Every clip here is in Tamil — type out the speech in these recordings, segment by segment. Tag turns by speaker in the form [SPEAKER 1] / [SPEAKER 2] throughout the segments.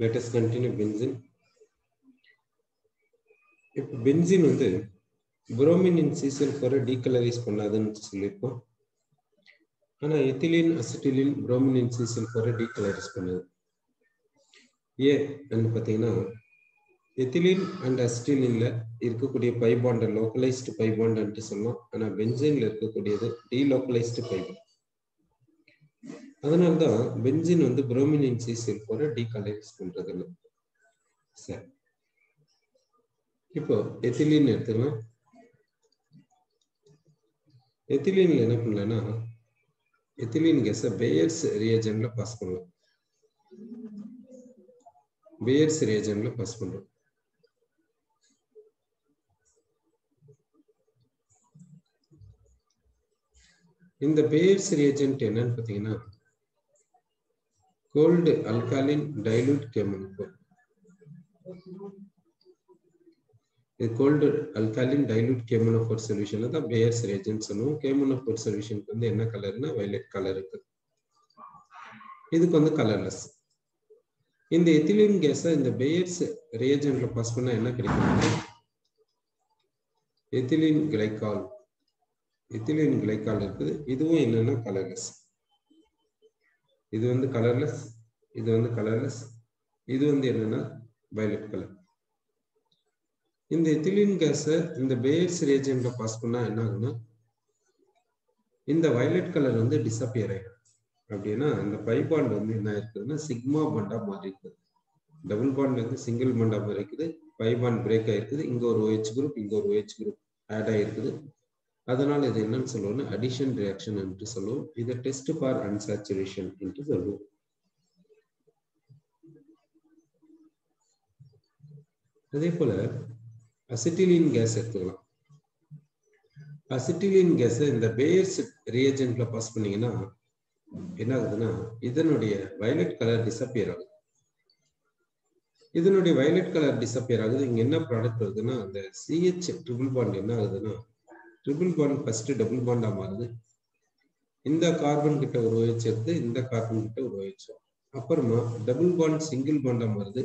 [SPEAKER 1] let us continue benzene. இப்போ பென்சீன் வந்து புரோமின் இன் C-sulfur டீகலரைஸ் பண்ணாதுன்னு சொல்லியிருக்கோம். ஆனால் ethylene acetylene bromine in C-sulfur decolourise பண்ணுது. ஏன்னு பார்த்தீங்கன்னா எத்திலீன் அண்ட் அசிட்டிலின்ல இருக்கக்கூடிய pi bond localised pi bond சொல்லலாம். ஆனால் பென்சீன்ல இருக்கக்கூடியது டீலோக்கலைஸ்டு பை பாண்ட். அதனால தான் பென்சீன் வந்து புரோமின் இன் C-sulfur டீகலரைஸ் பண்றது இல்லை. சரி, இப்போ எத்திலீன் எடுத்துக்கலாம். எத்திலீன்ல என்ன பண்ணலன்னா எத்திலீன் கேஸை பேயர்ஸ் ரியேஜன்ட்ல பாஸ் பண்ணலாம். பேயர்ஸ் ரியேஜன்ட்ல பாஸ் பண்றோம். இந்த பேயர்ஸ் ரியேஜன்ட் என்னன்னு பார்த்தீங்கன்னா cold alkaline dilute chemical. Cold alkaline dilute கேமோனோஃபோர் சொல்யூஷன்ல தான் பேயர்ஸ் ரியேஜன்ட் சொல்லுவோம். கேமோனோஃபோர் சொல்யூஷனுக்கு வந்து என்ன கலர்னா வயலட் கலர் இருக்கு. இதுக்கு வந்து கலர்லெஸ். இந்த எத்திலீன் கேஸை இந்த பேயர்ஸ் ரியேஜன்ட்ல பாஸ் பண்ணா என்ன கிடைக்கும்? Ethylene glycol. எத்திலீன் கிளைகால் இருக்குது. இதுவும் என்னன்னா கலர்லெஸ். இது வந்து கலர்லெஸ், இது வந்து கலர்லெஸ், இது வந்து என்னன்னா வயலட் கலர். இந்த எத்திலீன் கேஸை இந்த பேயர்ஸ் ரியேஜன்ட்ல பாஸ் பண்ணா என்ன ஆகுன்னா இந்த வயலட் கலர் வந்து டிஸப்பியர் ஆயிடும். அப்படின்னா இந்த பை பாண்ட் வந்து என்ன இருக்குதுன்னா சிக்மா பாண்டா மாறி இருக்குது. டபுள் பாண்ட் வந்து சிங்கிள் பாண்டா மாறி இருக்குது. பை பாண்ட் பிரேக் ஆயிருக்குது. இங்க ஒரு OH குரூப், இங்க ஒரு OH குரூப் ஆட் ஆயிருக்குது. அதனால இது என்னன்னு சொல்லுவோம்னா அடிஷன் ரியாக்ஷன் என்று சொல்லுவோம். இதை டெஸ்ட் ஃபார் அன்சாச்சுரேஷன் என்று சொல்லுவோம். அதே போல அசிட்டிலீன் கேஸ் எடுத்துக்கலாம். அசிட்டிலீன் கேஸ் இந்த பேயர்ஸ் ரியேஜன்ட்ல பாஸ் பண்ணீங்கன்னா என்ன ஆகுதுன்னா இதனுடைய வயலட் கலர் டிஸப்பியர் ஆகுது. இதனுடைய வயலட் கலர் டிஸப்பியர் ஆகுது. இங்க என்ன ப்ராடக்ட் வருதுன்னா அந்த CH ட்ரிபிள் பாண்ட் என்ன ஆகுதுன்னா ட்ரிபிள் பாண்ட் ஃபர்ஸ்ட் டபுள் பாண்டா மாறுது. இந்த கார்பன் கிட்ட ஒரு OH எடுத்து இந்த கார்பன் கிட்ட ஒரு OH. அப்புறமா டபுள் பாண்ட் சிங்கிள் பாண்டா மாறுது.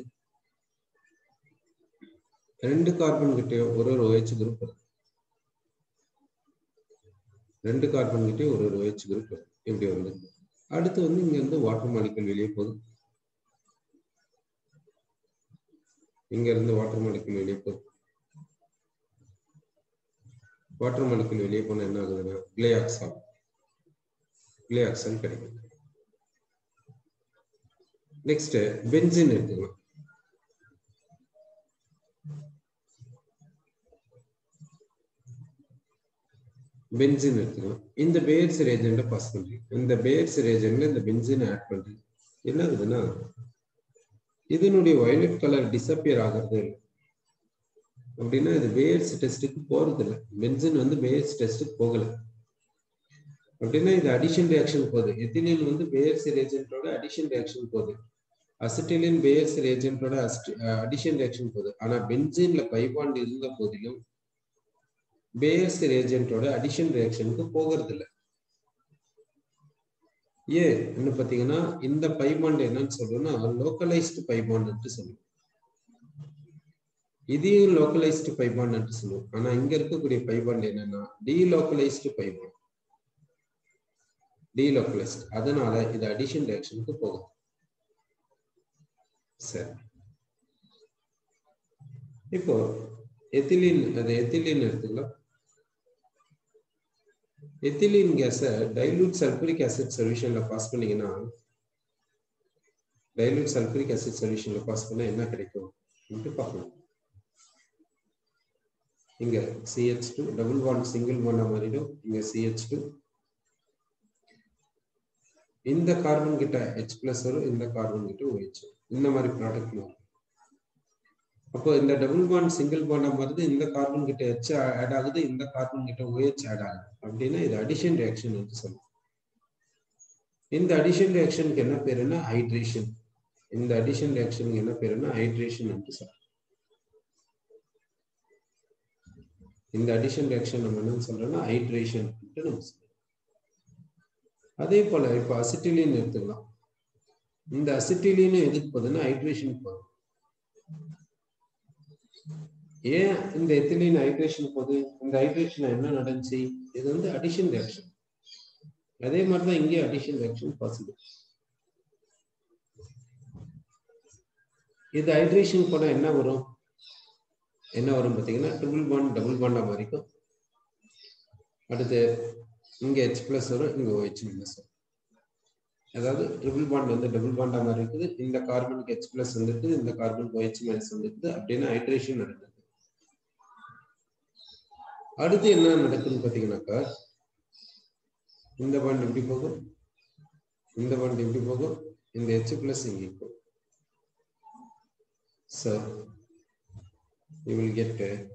[SPEAKER 1] ரெண்டு கார்பன் கிட்ட ஒரு OH குரூப் வருது. ரெண்டு கார்பன் கிட்ட ஒரு OH குரூப் வருது. இப்படி வந்து அடுத்து வந்து இங்க இருந்து வாட்டர் மாலிகுல் வெளியே போகுது. இங்க இருந்து வாட்டர் மாலிகுல் வெளியே போகுது. வாட்டர் மாலிகுல் வெளியே போனா என்ன ஆகுதுன்னா கிளையாக்சால் கிடைக்கும். நெக்ஸ்ட் பென்சீன் எடுத்துக்கலாம். பென்சீன் எடுத்துக்கலாம். இந்த பேயர்ஸ் ரியேஜன்ட்ல பாஸ் பண்றீங்க. இந்த பேயர்ஸ் ரியேஜன்ட்ல இந்த பென்சீனை ஆட் பண்றீங்க. என்ன ஆகுதுன்னா இதனுடைய வயலட் கலர் டிஸப்பியர் ஆகிறது இல்லை. அப்படின்னா இது பேயர்ஸ் டெஸ்ட்டுக்கு போறது இல்லை. பென்சீன் வந்து பேயர்ஸ் டெஸ்ட்டுக்கு போகல. அப்படின்னா இது அடிஷன் ரியாக்ஷன் போகுது. எத்திலீன் வந்து பேயர்ஸ் ரியேஜன்ட்டோட அடிஷன் ரியாக்ஷன் போகுது. அசிட்டிலின் பேயர்ஸ் ரியேஜன்ட்டோட அடிஷன் ரியாக்ஷன் போகுது. ஆனா பென்சீன்ல பை பாண்ட் இருந்த போதிலும் பேயர்ஸ் ரியேஜன்ட்டோட அடிஷன் ரியாக்ஷனுக்கு போகிறது இல்லை. ஏன்னு பார்த்தீங்கன்னா இந்த பை பாண்ட் என்னன்னு சொல்றோம்னா லோக்கலைஸ்டு பை பாண்ட் சொல்லுவோம். இதையும் லோக்கலைஸ்டு பை பாண்ட் சொல்லுவோம். ஆனா இங்க இருக்கக்கூடிய பை பாண்ட் என்னன்னா டீலோக்கலைஸ்டு பை பாண்ட். டீலோக்கலைஸ்டு. அதனால இது அடிஷன் ரியாக்ஷனுக்கு போகும். சரி, இப்போ எத்திலீன் எடுத்துக்கலாம். எத்திலீன் கேஸை டைலூட் சல்பூரிக் ஆசிட் சொல்யூஷன்ல பாஸ் பண்ணீங்கன்னா டைலூட் சல்பூரிக் ஆசிட் சொல்யூஷன்ல பாஸ் பண்ணா என்ன கிடைக்கும் பார்க்கலாம். இங்க CH2 double bond single Panda மாறிடும். இங்க CH2 இந்த கார்பன் கிட்ட H+ வரும். இந்த கார்பன் கிட்ட OH. இந்த மாதிரி ப்ராடக்ட் வரும். அப்போ இந்த டபுள் பாண்ட் சிங்கிள் பாண்டா மாறுது. இந்த கார்பன் கிட்ட H ஆட் ஆகுது. இந்த கார்பன் கிட்ட OH ஆட் ஆகுது. அப்படின்னா இது அடிஷன் ரியாக்ஷன் என்று சொல்லுவோம். இந்த அடிஷன் ரியாக்ஷனுக்கு என்ன பேருன்னா ஹைட்ரேஷன். இந்த அடிஷன் ரியாக்ஷனுக்கு என்ன பேருன்னா ஹைட்ரேஷன் என்று சொல்லுவோம். இந்த அடிஷன் ரியாக்ஷன் நம்ம என்ன சொல்றோம்னா ஹைட்ரேஷன் என்று நம்ம சொல்றோம். அதே போல இப்ப அசிட்டிலின் எடுத்துக்கலாம். இந்த அசிட்டிலின் எதுக்கு போகுதுன்னா ஹைட்ரேஷன் போகுது. ஏன் இந்த எத்திலீன் ஹைட்ரேஷன் போகுது? இந்த ஹைட்ரேஷன் என்ன நடந்துச்சு? இது வந்து அடிஷன் ரியாக்ஷன். அதே மாதிரிதான் இங்கே அடிஷன் ரியாக்ஷன் பாசிபிள். இது ஹைட்ரேஷன் போனா என்ன வரும்? என்ன வரும் பார்த்தீங்கன்னா ட்ரிபிள் பாண்ட் டபுள் பாண்டா மாறிக்கும். அடுத்து இங்க H பிளஸ் வரும், இங்க OH மைனஸ் வரும். அதாவது ட்ரிபிள் பாண்ட் வந்து டபுள் பாண்டா மாதிரி இருக்குது. இந்த கார்பனுக்கு H பிளஸ் வந்துருக்குது, இந்த கார்பனுக்கு OH மைனஸ் வந்துருக்குது. அப்படின்னு ஹைட்ரேஷன் நடக்குது. அடுத்து என்ன நடக்குதுன்னு பார்த்தீங்கன்னாக்கா இந்த பாண்ட் எப்படி போகும், இந்த பாண்ட் எப்படி போகும், இந்த H பிளஸ் இங்கே போகும். So you will get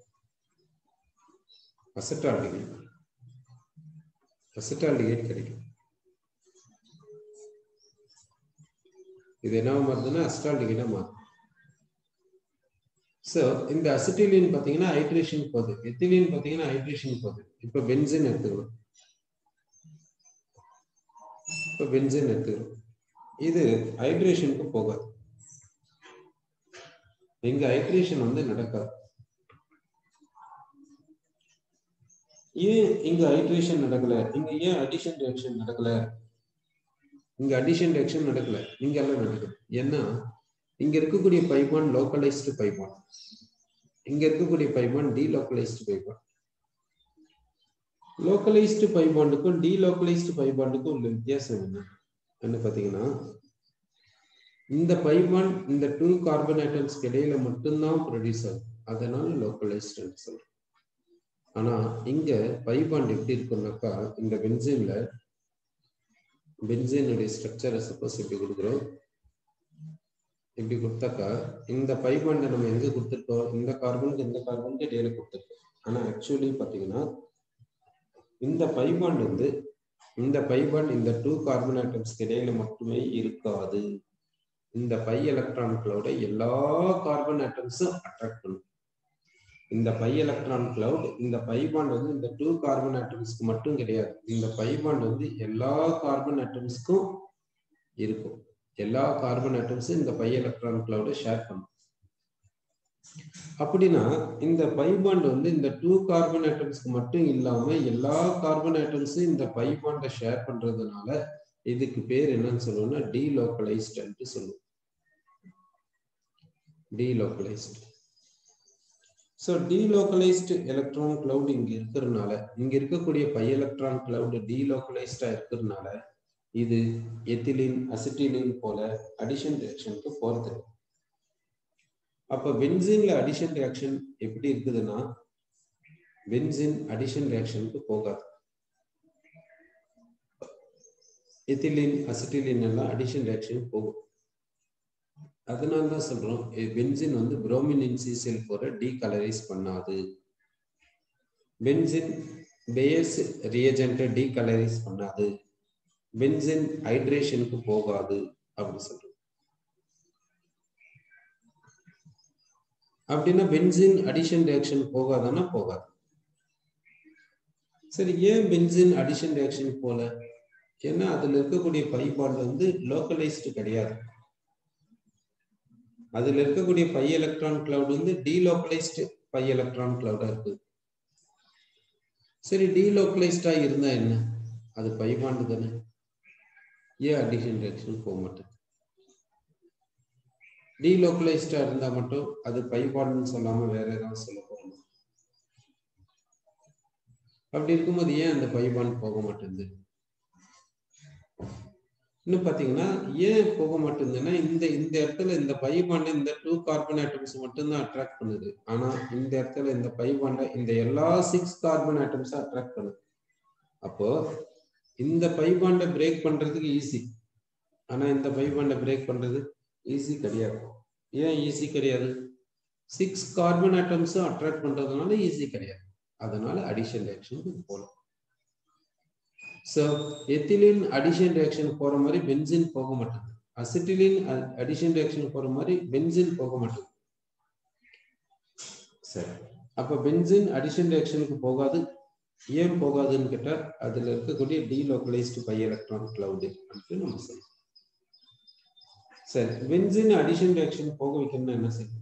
[SPEAKER 1] acetaldehyde. Acetaldehyde கிடைக்கும். இது என்ன மாறுதுன்னா அசிட்டால்டிகைடா மாறும். சோ இந்த அசிட்டிலின் பாத்தீங்கன்னா ஹைட்ரேஷன் போகுது, எத்திலீன் பாத்தீங்கன்னா ஹைட்ரேஷன் போகுது. இப்ப பென்சீன் எடுத்துக்கணும். இப்ப பென்சீன் எடுத்துக்கணும். இது ஹைட்ரேஷனுக்கு போகாது. இங்க ஹைட்ரேஷன் வந்து நடக்காது. ஏன் இங்க ஹைட்ரேஷன் நடக்கல? இங்க ஏன் அடிஷன் ரியாக்ஷன் நடக்கல? இங்க அடிஷன் ரியாக்ஷன் நடக்கல, இங்க எல்லாம் நடக்குது. ஏன்னா இங்க இருக்கக்கூடிய பைபான் லோக்கலைஸ்டு பைபான், இங்க இருக்கக்கூடிய பைபான் டீலோக்கலைஸ்டு பைபான். லோக்கலைஸ்டு பைபாண்டுக்கும் டீலோக்கலைஸ்டு பைபாண்டுக்கும் உள்ள வித்தியாசம் என்ன பாத்தீங்கன்னா, இந்த பைபான் இந்த 2 கார்பன் ஆட்டம்ஸ்க்கு இடையில மட்டும்தான் ப்ரொடியூஸ் ஆகும், அதனால லோக்கலைஸ்டு சொல்றோம். ஆனா இங்க பைபாண்ட் எப்படி இருக்குன்னாக்கா, இந்த பென்சீன்ல பென்சீனுடைய ஸ்ட்ரக்சரை சப்போஸ் இப்படி கொடுக்குறோம். இப்படி கொடுத்தாக்கா இந்த பைபாண்டை நம்ம எங்க கொடுத்துருக்கோம், இந்த கார்பனுக்கு இந்த கார்பனுக்கு இடையில கொடுத்துருக்கோம். ஆனா ஆக்சுவலி பாத்தீங்கன்னா இந்த பைபாண்ட் வந்து இந்த பைபாண்ட் இந்த 2 கார்பன் ஆட்டம்ஸ்க்கு இடையில மட்டுமே இருக்காது. இந்த பை எலக்ட்ரான்களோட எல்லா கார்பன் ஆட்டம்ஸும் அட்ராக்ட் பண்ணும். இந்த பை எலக்ட்ரான் கிளவுட், இந்த பைபாண்ட் வந்து இந்த 2 கார்பன் ஆட்டம்ஸ்க்கு மட்டும் கிடையாது, இந்த பைபாண்ட் வந்து எல்லா கார்பன் ஆட்டம்ஸ்க்கும் இருக்கும். எல்லா கார்பன் ஆட்டம்ஸும் இந்த பை எலக்ட்ரான் கிளவுட ஷேர் பண்ணும். அப்படின்னா இந்த பைபாண்ட் வந்து இந்த 2 கார்பன் ஆட்டம்ஸ்க்கு மட்டும் இல்லாம எல்லா கார்பன் ஆட்டம்ஸும் இந்த பைபாண்டை ஷேர் பண்றதுனால இதுக்கு பேர் என்னன்னு சொல்லுவோம்னா டீலோக்கலைஸ்டு சொல்லுவோம். Delocalised. So delocalized electron cloud இங்க இருக்கிறதுனால, இங்க இருக்கக்கூடிய பை எலக்ட்ரான் கிளவுட் டீலோக்கலைஸ்டா இருக்கிறதுனால இது எத்திலீன் அசிட்டிலின் போல அடிஷன் ரியாக்ஷனுக்கு போறது. அப்ப பென்சீன்ல அடிஷன் ரியாக்ஷன் எப்படி இருக்குதுன்னா, பென்சீன் அடிஷன் ரியாக்ஷனுக்கு போகாது. எத்திலீன் அசிட்டிலின் எல்லாம் அடிஷன் ரியாக்ஷன் போகும். அதனால தான் சொல்றோம் பென்சீன் வந்து புரோமின் NC போற டீகலரைஸ் பண்ணாது. பென்சீன் பேஸ் ரியேஜென்ட்டை டீகலரைஸ் பண்ணாது. பென்சீன் ஹைட்ரேஷனுக்கு போகாது அப்படின்னு சொல்றோம். அப்படின்னா பென்சீன் அடிஷன் ரியாக்ஷன் போகாதான்னா போகாது. சரி, ஏன் பென்சீன் அடிஷன் ரியாக்ஷன் போல? ஏன்னா அதுல இருக்கக்கூடிய பை பாண்ட் வந்து லோக்கலைஸ்டு கிடையாது. அதுல இருக்கக்கூடிய பை எலக்ட்ரான் கிளவுட் வந்து டீலோக்கலைஸ்டு பை எலக்ட்ரான் கிளவுடா இருக்கு. சரி, டீலோக்கலைஸ்டா இருந்தா என்ன? அது பை பாண்ட் தானே, ஏன் அடிஷன் ரியாக்ஷன் போக மாட்டேன்? டீலோக்கலைஸ்டா இருந்தா மட்டும் அது பை பாண்ட்னு சொல்லாம வேற ஏதாவது சொல்ல போறோம். அப்படி இருக்கும்போது ஏன் அந்த பை பாண்ட் போக மாட்டேங்குது? இன்னும் பாத்தீங்கன்னா ஏன் போக மாட்டேங்குதுன்னா, இந்த இடத்துல இந்த பை பாண்டை இந்த 2 கார்பன் ஆட்டம்ஸ் மட்டும்தான் அட்ராக்ட் பண்ணுது. ஆனா இந்த இடத்துல இந்த பை பாண்டை இந்த எல்லா 6 கார்பன் ஆட்டம்ஸும் அட்ராக்ட் பண்ணுது. அப்போ இந்த பை பாண்டை பிரேக் பண்றதுக்கு ஈஸி, ஆனா இந்த பை பாண்டை பிரேக் பண்றது ஈஸி கிடையாது. ஏன் ஈஸி கிடையாது? 6 கார்பன் ஆட்டம்ஸும் அட்ராக்ட் பண்றதுனால ஈஸி கிடையாது. அதனால அடிஷன் ரியாக்ஷனுக்கு போகலாம். So எத்திலீன் அடிஷன் ரியாக்ஷன் போற மாதிரி பென்சீன் போக மாட்டேங்குது. அசிட்டிலின் அடிஷன் ரியாக்ஷன் போற மாதிரி பென்சீன் போக மாட்டேங்குது. சரி, அப்ப பென்சீன் அடிஷன் ரியாக்ஷனுக்கு போகாது. ஏன் போகாதுன்னு கேட்டா அதுல இருக்கக்கூடிய டீலோக்கலைஸ்டு பை எலக்ட்ரான் கிளவுட் அப்படின்னு நம்ம சொல்லலாம். சரி, பென்சீன் அடிஷன் ரியாக்ஷன் போக வைக்கணும்னா என்ன செய்யும்?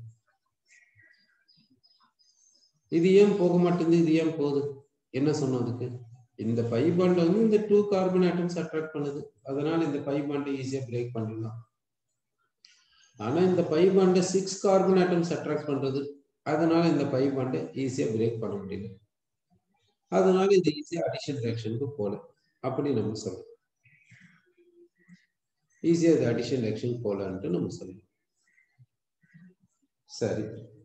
[SPEAKER 1] இது ஏன் போக மாட்டேங்குது, இது ஏன் போகுது? என்ன சொன்னோம் அதுக்கு? இந்த பை பாண்ட் வந்து இந்த 2 கார்பன் ஆட்டம்ஸ் அட்ராக்ட் பண்ணுது, அதனால இந்த பை பாண்டை ஈஸியா பிரேக் பண்ணிடலாம். ஆனா இந்த பை பாண்டை 6 கார்பன் ஆட்டம்ஸ் அட்ராக்ட் பண்றது, அதனால இந்த பை பாண்டை ஈஸியா பிரேக் பண்ண முடியல, அதனால இது ஈஸியா அடிஷன் ரியாக்ஷனுக்கு போல. அப்படி நம்ம சொல்லலாம், ஈஸியா இது அடிஷன் ரியாக்ஷன் போலன்ட்டு நம்ம சொல்லலாம். சரி,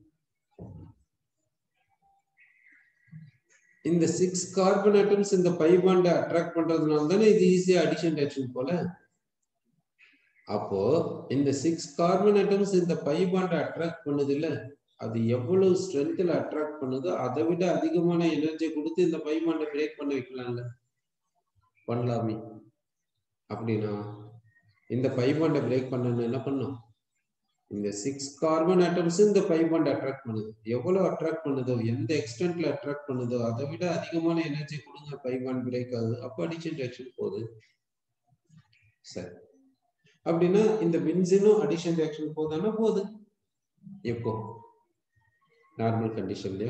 [SPEAKER 1] இந்த 6 கார்பன் ஆட்டம்ஸ் இந்த பை பாண்டை அட்ராக்ட் பண்றதுனால தானே இது ஈஸியா அடிஷன் ரியாக்ஷன் போல. அப்போ இந்த 6 கார்பன் ஆட்டம்ஸ் இந்த பை பாண்டை அட்ராக்ட் பண்ணுது இல்ல, அது எவ்வளவு ஸ்ட்ரென்த்ல அட்ராக்ட் பண்ணுதோ அதை விட அதிகமான எனர்ஜி கொடுத்து இந்த பை பாண்டை பிரேக் பண்ண வைக்கலாம்ல, பண்ணலாமே. அப்படின்னா இந்த பை பாண்டை பிரேக் பண்ணணும் என்ன பண்ணும், இந்த 6 கார்பன் ஆட்டம்ஸ் இந்த பை பாண்டை அட்ராக்ட் பண்ணுது, எவ்வளவு அட்ராக்ட் பண்ணுதோ, எந்த எக்ஸ்டென்ட்ல அட்ராக்ட் பண்ணுதோ அதை விட அதிகமான எனர்ஜி கொடுங்க, பை பாண்ட் பிரேக் ஆகுது, அப்போ அடிஷன் ரியாக்ஷன் போகுது. சரி, அப்படின்னா இந்த பென்சீனும் அடிஷன் ரியாக்ஷன் போகுதானா? போகுது. எப்போ? நார்மல் கண்டிஷன்லயா?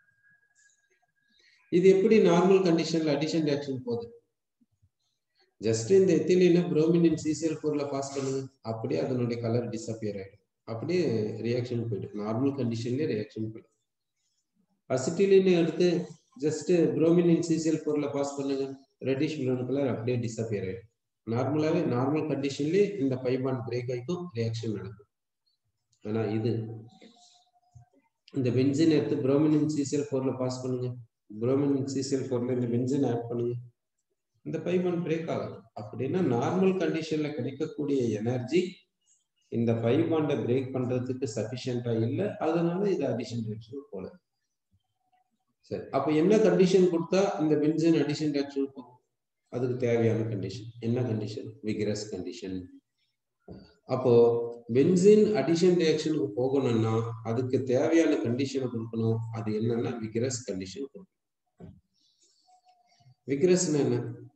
[SPEAKER 1] இது எப்படி நார்மல் கண்டிஷன்ல அடிஷன் ரியாக்ஷன் போகுது? ஜஸ்ட் இந்த எத்திலீனை புரோமின் CCl4ல பாஸ் பண்ணுங்க, அப்படியே அதனுடைய கலர் டிஸப்பியர் ஆயிடும், அப்படியே ரியாக்ஷன் போயிடும், நார்மல் கண்டிஷன்லயே ரியாக்ஷன் போயிடும். அசிட்டிலீனை எடுத்து ஜஸ்ட் புரோமின் CCl4ல பாஸ் பண்ணுங்க, ரெட்டிஷ் ப்ரௌன் கலர் அப்படியே டிஸப்பியர் ஆயிடும். நார்மலாவே நார்மல் கண்டிஷன்லயே இந்த பை பாண்ட் பிரேக் ஆயிக்கும், ரியாக்ஷன் நடக்கும். ஆனா இது இந்த பென்சீன் எடுத்து புரோமின் CCl4ல பாஸ் பண்ணுங்க, புரோமின் CCl4ல இந்த பென்சீன் ஆட் பண்ணுங்க, இந்த பை பாண்ட் பிரேக் ஆகும். அப்படின்னா நார்மல் கண்டிஷன்ல கிடைக்கக்கூடிய எனர்ஜி இந்த பை பாண்டை பிரேக் பண்றதுக்கு சஃபிஷியண்டா இல்லை, அதனால இது அடிஷன் ரியாக்ஷன் போல. சரி, அப்ப என்ன கண்டிஷன் கொடுத்தா இந்த பென்சீன் அடிஷன் ரியாக்ஷன் போகும்? அதுக்கு தேவையான கண்டிஷன் என்ன கண்டிஷன்? Vigorous condition. அப்போ பென்சீன் அடிஷன் ரியாக்ஷனுக்கு போகணும்னா அதுக்கு தேவையான கண்டிஷனை கொடுக்கணும், அது என்னன்னா விகரஸ் கண்டிஷன் கொடுக்கணும். விகரஸ்னா என்ன?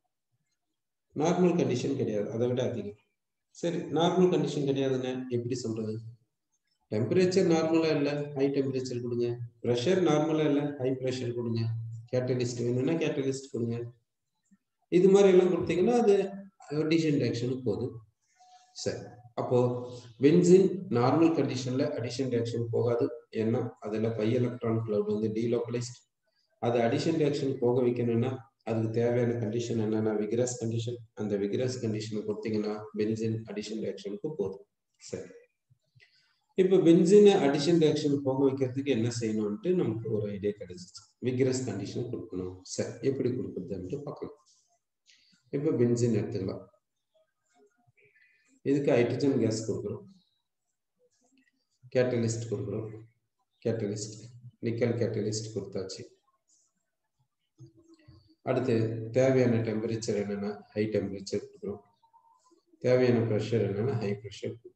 [SPEAKER 1] நார்மல் கண்டிஷன் கிடையாது, அதை விட அதிகம். சரி, நார்மல் கண்டிஷன் கிடையாதுன்னு எப்படி சொல்றது? டெம்பரேச்சர் நார்மலா இல்ல, ஹை டெம்பரேச்சர் கொடுங்க, ப்ரெஷர் நார்மலா இல்ல, ஹை ப்ரெஷர் கொடுங்க, கேட்டலிஸ்ட் வேணும்னா கேட்டலிஸ்ட் கொடுங்க, இது மாதிரி எல்லாம் கொடுத்தீங்கன்னா அது அடிஷன் ரியாக்ஷனுக்கு போகுது. சரி, அப்போ பென்சீன் நார்மல் கண்டிஷன்ல அடிஷன் ரியாக்ஷன் போகாது, ஏன்னா அதுல பை எலக்ட்ரான் கிளவுட் வந்து டீலோக்கலைஸ்ட். அது அடிஷன் ரியாக்ஷன் போக வைக்கணும்னா அதுக்கு தேவையான கண்டிஷன் என்னன்னா விகரஸ் கண்டிஷன். அந்த விகரஸ் கண்டிஷன் கொடுத்தீங்கன்னா பென்சீன் அடிஷன் ரியாக்ஷனுக்கு போகுது. சரி, இப்போ பென்சீனை அடிஷன் ரியாக்ஷன் போக வைக்கிறதுக்கு என்ன செய்யணும்ட்டு நமக்கு ஒரு ஐடியா கிடைச்சிச்சு, விகரஸ் கண்டிஷன் கொடுக்கணும். சரி, எப்படி கொடுக்குறதுன்ட்டு பார்க்கலாம். இப்போ பென்சீன் எடுத்துக்கலாம், இதுக்கு ஹைட்ரஜன் கேஸ் கொடுக்குறோம், கேட்டலிஸ்ட் கொடுக்குறோம், கேட்டலிஸ்ட் நிக்கல் கேட்டலிஸ்ட் கொடுத்தாச்சு. அடுத்து தேவையான டெம்பரேச்சர் என்னன்னா ஹை டெம்பரேச்சர் கொடுக்குறோம், தேவையான ப்ரெஷர் என்னன்னா ஹை ப்ரெஷர் கொடுக்குறோம்.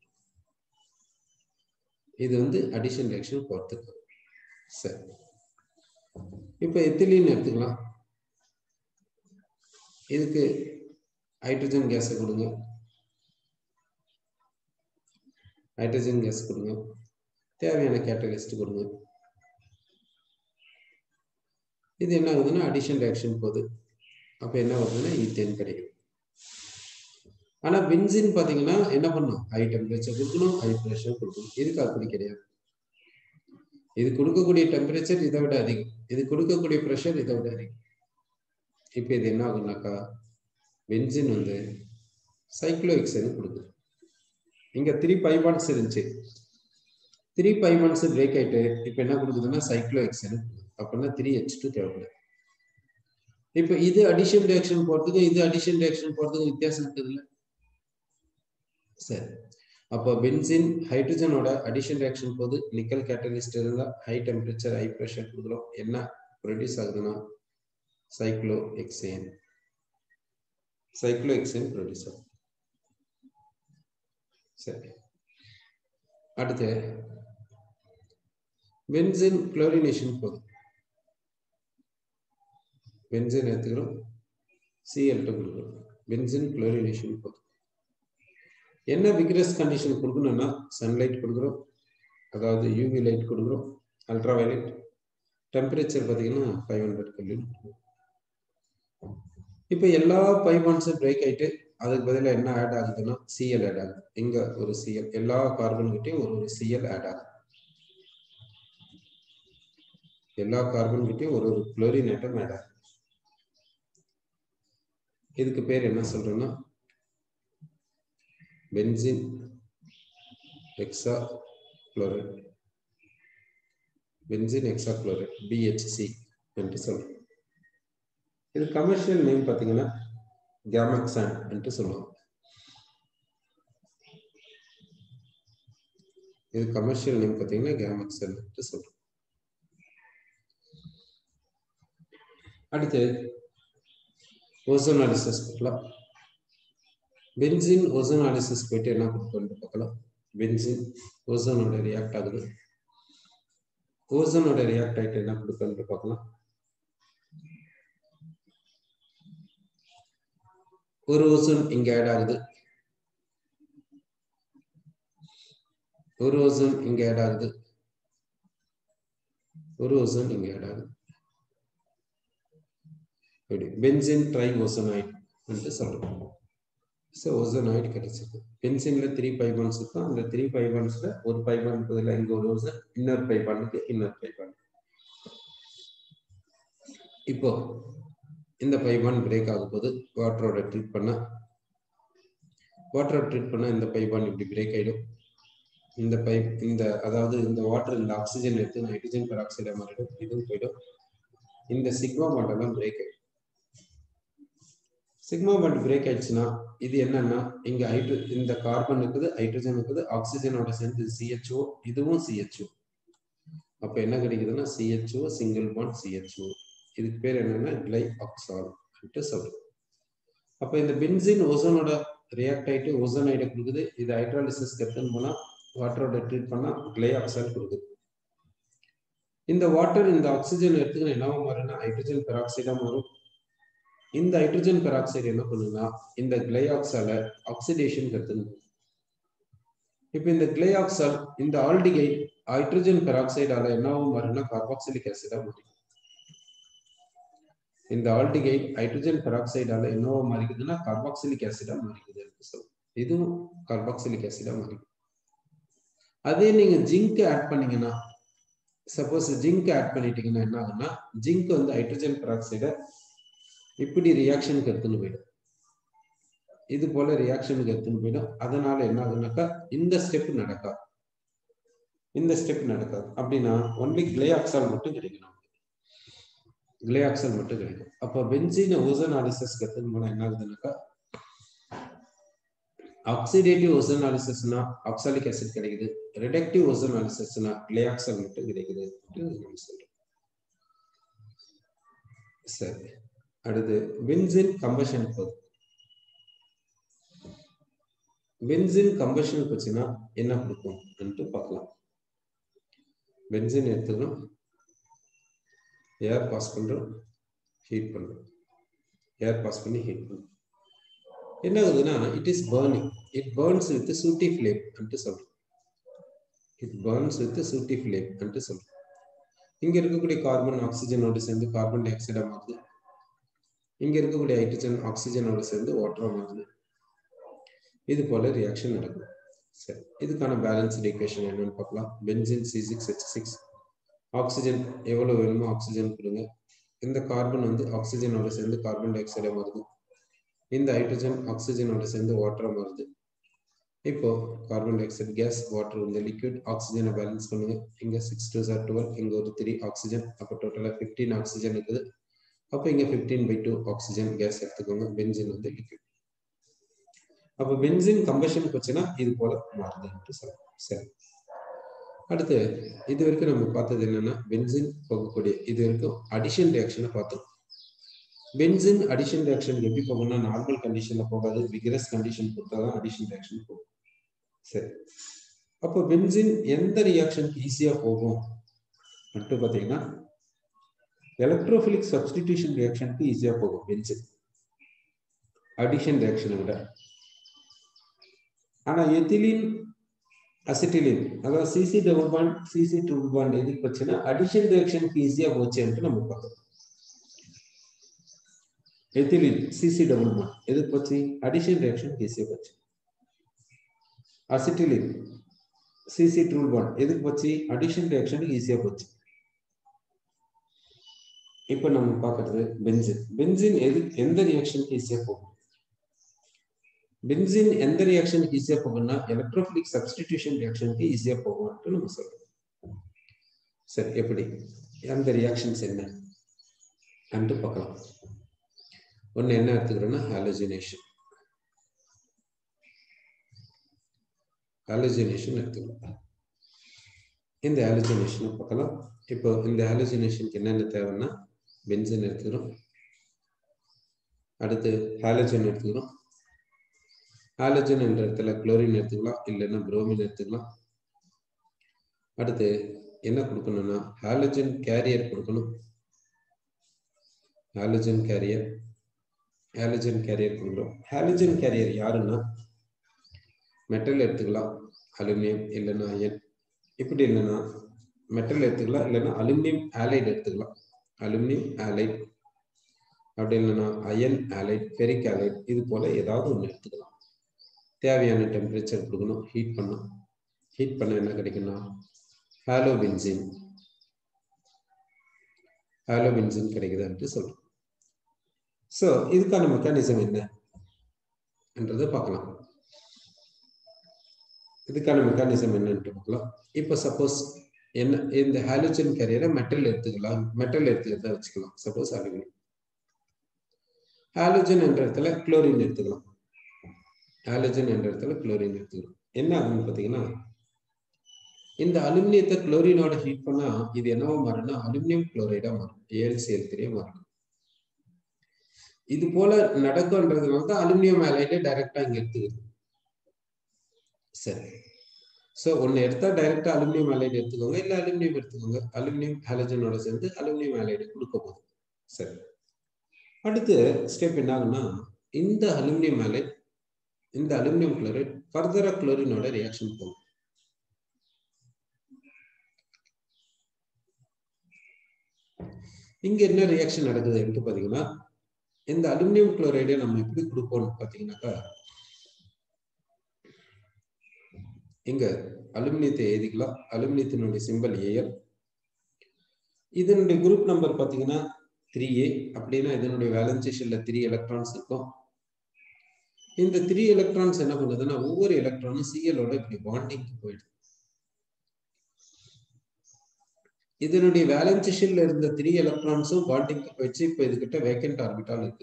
[SPEAKER 1] இது வந்து அடிஷன் ரியாக்ஷன் போறதுக்கு. சரி, இப்போ எத்திலீன் எடுத்துக்கலாம், இதுக்கு ஹைட்ரஜன் கேஸை கொடுங்க, ஹைட்ரஜன் கேஸ் கொடுங்க, தேவையான கேட்டலிஸ்ட் கொடுங்க. இது என்ன ஆகுதுன்னா அடிஷன் ரியாக்ஷன் போகுது, அப்ப என்ன ஆகுதுன்னா ஈத்தேன் கிடைக்கும். ஆனா பென்சீன் பாத்தீங்கன்னா என்ன பண்ணும், ஹை டெம்பரேச்சர் கொடுக்கணும், ஹை ப்ரெஷர் கொடுக்கணும். இதுக்கு அப்படி கிடையாது, இது கொடுக்கக்கூடிய டெம்பரேச்சர் இதை விட அதிகம், இது கொடுக்கக்கூடிய ப்ரெஷர் இதை விட அதிகம். இப்ப இது என்ன ஆகுனாக்கா பென்சீன் வந்து சைக்ளோஹெக்சேன் கொடுக்குது. இங்க 3 பை பாண்ட்ஸ் இருந்துச்சு, 3 பை பாண்ட்ஸ் பிரேக் ஆயிட்டு இப்ப என்ன கொடுக்குதுன்னா சைக்ளோஹெக்சேன். அப்படின்னா 3H2 தேவைப்படுது. இப்ப இது அடிஷன் ரியாக்ஷன் போறதுக்கும் இது அடிஷன் ரியாக்ஷன் போறதுக்கும் வித்தியாசம் இருக்குதுல்ல. சரி, அப்போ பென்சீன் ஹைட்ரஜனோட அடிஷன் ரியாக்ஷன் போது நிக்கல் கேட்டலிஸ்ட் இருந்தா ஹை டெம்பரேச்சர் ஹை ப்ரெஷர் கொடுக்குறோம், என்ன ப்ரொடியூஸ் ஆகுதுன்னா சைக்ளோஹெக்சேன். சைக்ளோஹெக்சேன் ப்ரொடியூஸ் ஆகும். சரி, அடுத்து பென்சீன் குளோரினேஷன் போகுது, பென்சீன் எடுத்துக்கிறோம், Cl2 கொடுக்குறோம், பென்சீன் குளோரினேஷன் போகுது. என்ன விக்ரஸ் கண்டிஷன் கொடுக்கணும்னா சன்லைட் கொடுக்குறோம், அதாவது யூவி லைட் கொடுக்குறோம், அல்ட்ரா வயலட், டெம்பரேச்சர் பார்த்தீங்கன்னா 500 கெல்வின். இப்போ எல்லா பை பாண்ட்ஸும் பிரேக் ஆயிட்டு அதுக்கு பதிலாக என்ன ஆட் ஆகுதுன்னா சிஎல் ஆட் ஆகுது. இங்க ஒரு சிஎல், எல்லா கார்பன் கிட்டையும் ஒரு சிஎல் ஆட் ஆகுது. எல்லா கார்பன் கிட்டையும் ஒரு குளோரின் ஆட்டம் ஆட் ஆகுது. இதுக்கு பேர் என்ன சொல்றோம்னா benzene hexa chloride, benzene hexa chloride, BHC என்று சொல்றோம். இது கமர்ஷியல் நேம் பார்த்தீங்கன்னா கேமக்சான் என்று சொல்லுவாங்க. இது கமர்ஷியல் நேம் பார்த்தீங்கன்னா கேமக்சான் என்று சொல்றோம். அடுத்து ஓசோனாலிசிஸ் பார்க்கலாம். பென்சீன் ஓசோனாலிசிஸ் போயிட்டு என்ன கொடுக்கணும்னு பார்க்கலாம். பென்சீன் ஓசோனோட ரியாக்ட் ஆகுது. ஓசோனோட ரியாக்ட் ஆகிட்டு என்ன கொடுக்கணும்னு பார்க்கலாம். ஒரு ஓசோன் இங்க ஆட் ஆகுது, ஒரு ஓசோன் இங்க ஆட் ஆகுது, ஒரு ஓசோன் இங்க ஆட் ஆகுது. பென்சீன் ட்ரை ஓசோனாய்டு என்று சொல்றோம். ஓசோனாய்டு கிடைச்சது. பென்சீன்ல 3 பை பாண்ட்ஸ் இருக்கும். அந்த 3 பை பாண்ட்ஸ்ல ஒரு பை பாண்ட் பதிலா இங்க ஒரு ஓசோன், இன்னொரு பை பாண்டுக்கு இன்னொரு பை பாண்ட். இப்போ இந்த பை பாண்ட் பிரேக் ஆகும் போது வாட்டரோட ட்ரீட் பண்ணா இந்த பை பாண்ட் இப்படி பிரேக் ஆயிடும். இந்த பைப் இந்த அதாவது இந்த வாட்டர் இந்த ஆக்சிஜன் எடுத்து நைட்ரஜன் பெராக்சைடா மாறிடும். இதுவும் போயிடும். இந்த சிக்மா பாண்ட் எல்லாம் பிரேக் ஆயிடும். சிக்மா பாண்ட் பிரேக் ஆயிடுச்சுன்னா இது என்னன்னா இங்க இந்த கார்பன் இருக்குது, ஹைட்ரஜன் இருக்குது, ஆக்சிஜனோட சேர்ந்து CHO, இதுவும் CHO. அப்ப என்ன கிடைக்குதுன்னா CHO சிங்கிள் பாண்ட் CHO. இதுக்கு பேர் என்னன்னா கிளை ஆக்சால் சொல்றோம். அப்ப இந்த பென்சீன் ஓசோனோட ரியாக்ட் ஆயிட்டு ஓசோனைடை கொடுக்குது. இது ஹைட்ராலிசிஸ் எடுத்துன்னு போனா வாட்டரோட ட்ரீட் பண்ணா கிளை ஆக்சைடு கொடுக்குது. இந்த வாட்டர் இந்த ஆக்சிஜன் எடுத்துக்கிட்டு என்னவா மாறும்னா ஹைட்ரஜன் பெராக்சைடா மாறும். இந்த ஹைட்ரஜன் பெராக்சைடு என்ன பண்ணுன்னா இந்த கிளை ஆக்சைடை ஆக்சிடேஷன் எடுத்துக்கணும். இப்ப இந்த கிளை ஆக்சைடு இந்த ஆல்டிகைட் ஹைட்ரஜன் பெராக்சைடால என்னவா மாறும்னா கார்பாக்சிலிக் ஆசிடா மாறும். இந்த ஆல்டிகைட் ஹைட்ரஜன் பெராக்சைடால என்னவா மாறிக்குதுன்னா கார்பாக்சிலிக் ஆசிடா மாறிக்குது. இதுவும் கார்பாக்சிலிக் ஆசிடா மாறிக்கும். அதே நீங்க ஜிங்க் ஆட் பண்ணீங்கன்னா, சப்போஸ் ஜிங்க் ஆட் பண்ணிட்டீங்கன்னா என்ன ஆகுன்னா ஜிங்க் வந்து ஹைட்ரஜன் பெராக்சைடை இப்படி ரியாக்ஷனுக்கு எடுத்துன்னு போயிடும். இது போல ரியாக்ஷனுக்கு எடுத்துன்னு போயிடும். அதனால என்ன ஆகுனாக்கா இந்த ஸ்டெப் நடக்காது. அப்படின்னா ஒன்லி கிளை ஆக்சால் மட்டும் கிடைக்கும். கிளை ஆக்சைடு மட்டும் கிடைக்கும். அப்போ பென்சீன் ஓசோனாலிசிஸ் எடுத்துன்னு போனா என்ன ஆகுதுனாக்கா ஆக்சிடேட்டிவ் ஓசோனாலிசிஸ்னா ஆக்சாலிக் ஆசிட் கிடைக்குது, ரிடக்டிவ் ஓசோனாலிசிஸ்னா கிளை ஆக்சைடு மட்டும் கிடைக்குது. சரி, அடுத்து பென்சீன் கம்பஷன் போகுது. பென்சீன் கம்பஷன் போச்சுன்னா என்ன கொடுக்கும் பார்க்கலாம். பென்சீன் எடுத்துக்கணும், ஏர் பாஸ் பண்றோம், ஹீட் பண்றோம், ஏர் பாஸ் பண்ணி ஹீட் பண்றோம். என்ன ஆகுதுன்னா it is burning, it burns with sooty flame என்று சொல்றோம். It burns with sooty flame என்று சொல்றோம். இங்க இருக்கக்கூடிய கார்பன் ஆக்சிஜனோடு சேர்ந்து கார்பன் டை ஆக்சைடா மாறுது. இங்க இருக்கக்கூடிய ஹைட்ரஜன் ஆக்சிஜனோடு சேர்ந்து வாட்டரா மாறுது. இது போல ரியாக்ஷன் நடக்கும். சரி, இதுக்கான பேலன்ஸ்ட் ஈக்குவேஷன் என்னன்னு பார்க்கலாம். பென்சீன் C6H6, ஆக்சிஜன் எவ்வளவு வேணுமோ ஆக்சிஜன் கொடுங்க. இந்த கார்பன் வந்து ஆக்சிஜனோட சேர்ந்து கார்பன் டை ஆக்சைடா மாறுது. இந்த ஹைட்ரஜன் ஆக்சிஜனோட சேர்ந்து வாட்டரா மாறுது. இப்போ carbon dioxide gas, water இந்த லிக்விட், ஆக்சிஜனை பேலன்ஸ் பண்ணுங்க. இங்க 6 2 are 12, இங்க ஒரு 3 ஆக்சிஜன், அப்போ டோட்டலா 15 ஆக்சிஜன் இருக்குது. அப்போ இங்க 15/2 ஆக்சிஜன் கேஸ் எடுத்துக்கோங்க. பென்சீன் வந்து லிக்விட். அப்போ பென்சீன் கம்பஷன் போச்சுன்னா இது போல மாறுது. சரி, அடுத்து இது வரைக்கும் நம்ம பார்த்தது என்னன்னா பென்சீன் போகக்கூடிய இது வரைக்கும் அடிஷன் ரியாக்ஷனை பார்த்தோம். பென்சீன் அடிஷன் ரியாக்ஷன் எப்படி போகும்னா நார்மல் கண்டிஷன்ல போகாது, விகரஸ் கண்டிஷன் கொடுத்தாதான் அடிஷன் ரியாக்ஷன் போகும். சரி, அப்போ பென்சீன் எந்த ரியாக்ஷனுக்கு ஈஸியா போகும் மட்டும் பார்த்தீங்கன்னா எலக்ட்ரோஃபிலிக் சப்ஸ்டிடியூஷன் ரியாக்ஷனுக்கு ஈஸியா போகும் பென்சீன் அடிஷன் ரியாக்ஷனை விட. ஆனா எத்திலீன் அசிட்டிலின் அதாவது CC double bond CC triple bond எதுக்கு போச்சுன்னா அடிஷன் ரியாக்ஷனுக்கு ஈஸியா போச்சுன்ட்டு நம்ம பார்க்கணும். எத்திலீன் சிசி டபுள் பாண்ட் எதுக்கு போச்சு? அடிஷன் ரியாக்ஷனுக்கு ஈஸியா போச்சு. அசிட்டிலின் சிசி ட்ரிபிள் பாண்ட் எதுக்கு போச்சு? அடிஷன் ரியாக்ஷனுக்கு ஈஸியா போச்சு. இப்போ நம்ம பார்க்கறது பென்சின். பென்சின் எந்த ரியாக்ஷனுக்கு ஈஸியா போகும்? பென்சின் எந்த ரியாக்ஷனுக்கு ஈஸியா போகும்னா எலக்ட்ரோஃபிலிக் சப்ஸ்டிடியூஷன் ரியாக்ஷனுக்கு ஈஸியா போகும்னு நம்ம சொல்றோம். சரி, எப்படி அந்த ரியாக்ஷன்ஸ் என்ன அன்று பார்க்கலாம். ஒன்று என்ன எடுத்துக்கிறோம்னா ஹாலோஜினேஷன். ஹாலோஜினேஷன் எடுத்துக்கலாம். இந்த ஹாலோஜினேஷனை பார்க்கலாம். இப்போ இந்த ஹாலோஜினேஷனுக்கு என்னென்ன தேவைன்னா பென்சின் எடுத்துக்கிறோம், அடுத்து ஹாலோஜன் எடுத்துக்கிறோம். ஹாலோஜன் என்ற இடத்துல குளோரின் எடுத்துக்கலாம், இல்லைன்னா புரோமின் எடுத்துக்கலாம். அடுத்து என்ன கொடுக்கணும்னா ஹாலோஜன் கேரியர் கொடுக்கணும். ஹாலோஜன் கேரியர் கொடுக்குறோம். ஹாலோஜன் கேரியர் யாருன்னா மெட்டல் எடுத்துக்கலாம், அலுமினியம் இல்லைன்னா அயன். இப்படி இல்லைன்னா மெட்டல் எடுத்துக்கலாம், இல்லைன்னா அலுமினியம் ஆலைடு எடுத்துக்கலாம். அலுமினியம் ஆலைடு அப்படி இல்லைன்னா அயன் ஆலைடு, ஃபெரிக் ஆலைடு, இது போல ஏதாவது ஒன்று எடுத்துக்கலாம். தேவையான டெம்பரேச்சர் கொடுக்கணும், ஹீட் பண்ணணும். ஹீட் பண்ண என்ன கிடைக்குன்னா ஹாலோபென்சின் கிடைக்குதுன்ட்டு சொல்றோம். ஸோ இதுக்கான மெக்கானிசம் என்னன்றதை பார்க்கலாம். இப்போ சப்போஸ் என்ன இந்த ஹாலோஜன் கேரியரை மெட்டல் எடுத்துக்கிறதா வச்சுக்கலாம். Suppose aluminium. ஹாலோஜன் என்ற இடத்துல குளோரின் எடுத்துக்கலாம். என்ன ஆகுன்னு பார்த்தீங்கன்னா இந்த அலுமினியத்தை குளோரினோட ஹீட் பண்ணா இது என்னவா மாறும்னா அலுமினியம் குளோரைடா மாறும், AlCl3 மாறும். இது போல நடக்கும்ன்றதுனால தான் அலுமினியம் ஆலைடை டைரக்டா இங்க எடுத்துக்கிறது. சரி, ஸோ ஒன்று எடுத்தா டைரக்டா அலுமினியம் ஆலைடு எடுத்துக்கோங்க, இல்லை அலுமினியம் எடுத்துக்கோங்க. அலுமினியம் ஹாலோஜனோட சேர்ந்து அலுமினியம் ஆலைடு கொடுக்க போகுது. சரி, அடுத்து ஸ்டெப் என்ன ஆகுன்னா இந்த அலுமினியம் ஆலைட் இந்த அலுமினியம் குளோரைட் ஃபர்தரா குளோரினோட ரியாக்ஷன் போகும். இங்க என்ன ரியாக்ஷன் நடக்குதுன்னு பாத்தீங்கன்னா இந்த அலுமினியம் குளோரைடை நம்ம எப்படி கொடுப்போம்னு பாத்தீங்கன்னாக்கா இங்க அலுமினியத்தை எழுதிக்கலாம். அலுமினியத்தினுடைய சிம்பல் Al. இதனுடைய குரூப் நம்பர் பாத்தீங்கன்னா 3A. அப்படின்னா இதனுடைய வேலன்சி ஷெல்ல 3 எலக்ட்ரான்ஸ் இருக்கும். இந்த 3 எலக்ட்ரான்ஸ் என்ன பண்ணுதுன்னா ஒவ்வொரு எலக்ட்ரானும் Clோட இப்படி பாண்டிங்க்கு போயிடுது. இதனுடைய வேலன்சி ஷெல்ல இருந்த 3 எலக்ட்ரான்ஸும் பாண்டிங்க்கு போயிடுச்சு. இப்போ இதுகிட்ட வேக்கன்ட் ஆர்பிட்டால் இருக்கு.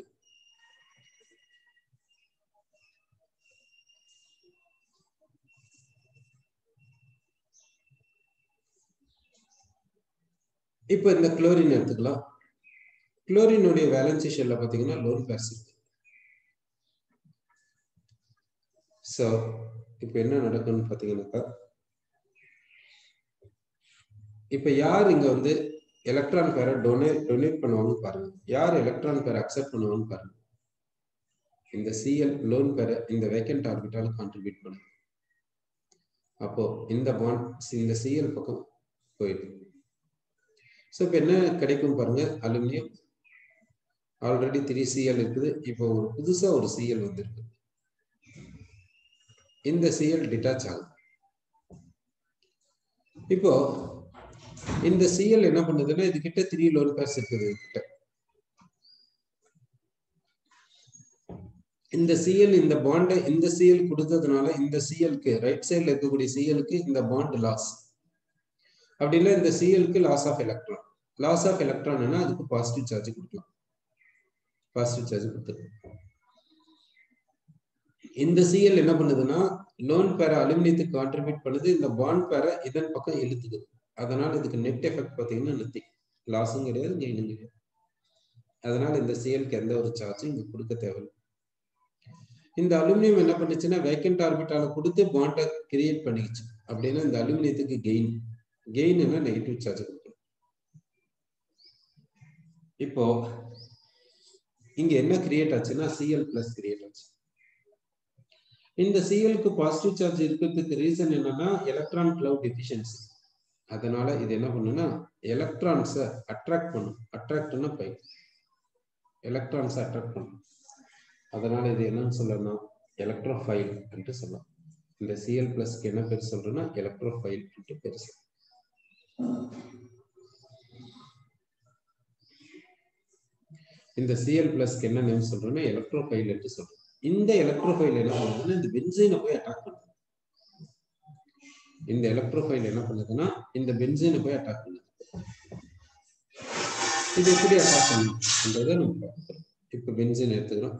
[SPEAKER 1] இப்போ இந்த குளோரின் எடுத்துக்கலாம். குளோரினுடைய வேலன்சி ஷெல்ல பாத்தீங்கன்னா லோன் பேர்ஸ் இருக்கு. ஸோ இப்போ என்ன நடக்கும்னு பாத்தீங்கன்னாக்கா இப்போ யார் இங்க வந்து எலக்ட்ரான் பேரை டொனேட் பண்ணுவாங்கன்னு பாருங்க. யார் எலக்ட்ரான் பேரை அக்செப்ட் பண்ணுவாங்கன்னு பாருங்க. இந்த Cl லோன் பேரை இந்த வேக்கன்ட் ஆர்பிட்டால் கான்ட்ரிபியூட் பண்ணும். அப்போ இந்த பாண்ட் இந்த Cl பக்கம் போயிடும். ஸோ இப்போ என்ன கிடைக்கும் பாருங்க. அலுமினியம் ஆல்ரெடி 3Cl இருக்குது. இப்போ ஒரு புதுசா ஒரு Cl வந்திருக்கு. இந்த Cl டிட்டாச் ஆகும். இப்போ இந்த Cl என்ன பண்ணுதுன்னா இது கிட்ட 3 லோன் பேர்ஸ் இருக்குது. கிட்ட இந்த Cl இந்த பாண்ட் இந்த Cl கொடுத்ததுனால இந்த Clக்கு ரைட் சைடுல இருக்கக்கூடிய Clக்கு இந்த பாண்ட் லாஸ். அப்படின்னா இந்த Clக்கு loss of electron. Loss of எலக்ட்ரான்னா அதுக்கு பாசிட்டிவ் சார்ஜ் கொடுக்கலாம். பாசிட்டிவ் சார்ஜ் கொடுத்துருக்கோம். இந்த Cl என்ன பண்ணுதுன்னா லோன் பேரை அலுமினியத்துக்கு கான்ட்ரிபியூட் பண்ணுது. இந்த பாண்ட் பேரை இதன் பக்கம் இழுத்துக்குது. அதனால இதுக்கு நெட் எஃபெக்ட் பார்த்தீங்கன்னா நத்திங். லாஸும் கிடையாது, கெயினும் கிடையாது. அதனால இந்த Clக்கு எந்த ஒரு சார்ஜும் இங்க கொடுக்க தேவையில்லை. இந்த அலுமினியம் என்ன பண்ணுச்சுன்னா வேக்கன்ட் ஆர்பிட்டால கொடுத்து பாண்டை கிரியேட் பண்ணிக்கிச்சு. அப்படின்னா இந்த அலுமினியத்துக்கு கெயின் என்ன நெகட்டிவ் சார்ஜ் கொடுக்கணும். இப்போ இங்க என்ன கிரியேட் ஆச்சுன்னா Cl+ கிரியேட் ஆச்சு. இந்த சிஎலுக்கு பாசிட்டிவ் சார்ஜ் இருக்கிறதுக்கு ரீசன் என்னன்னா எலக்ட்ரான் கிளவுட் எஃபிஷியன்சி. அதனால இது என்ன பண்ணுன்னா எலக்ட்ரான்ஸை அட்ராக்ட் பண்ணும். அட்ராக்ட்னா பை எலக்ட்ரான்ஸை அட்ராக்ட் பண்ணும். அதனால இது என்னன்னு சொல்லணும், எலக்ட்ரோஃபைல் என்று சொல்லலாம். இந்த சிஎல் பிளஸ்க்கு என்ன பேர் சொல்றோம்னா எலக்ட்ரோஃபைல் என்று பேர் சொல்றோம். இந்த சிஎல் பிளஸ்க்கு என்ன நேம் சொல்றோம்னா எலக்ட்ரோஃபைல் என்று சொல்றோம். இந்த எலக்ட்ரோஃபைல் என்ன பண்ணுதுன்னா இந்த பென்சீனை போய் அட்டாக் பண்ணுது. இந்த எலக்ட்ரோஃபைல் என்ன பண்ணுதுன்னா இந்த பென்சீனை போய் அட்டாக் பண்ணுது. இது எப்படி அட்டாக் பண்ணுன்றதை நம்ம பார்க்கிறோம். இப்ப பென்சீன் எடுத்துக்கிறோம்.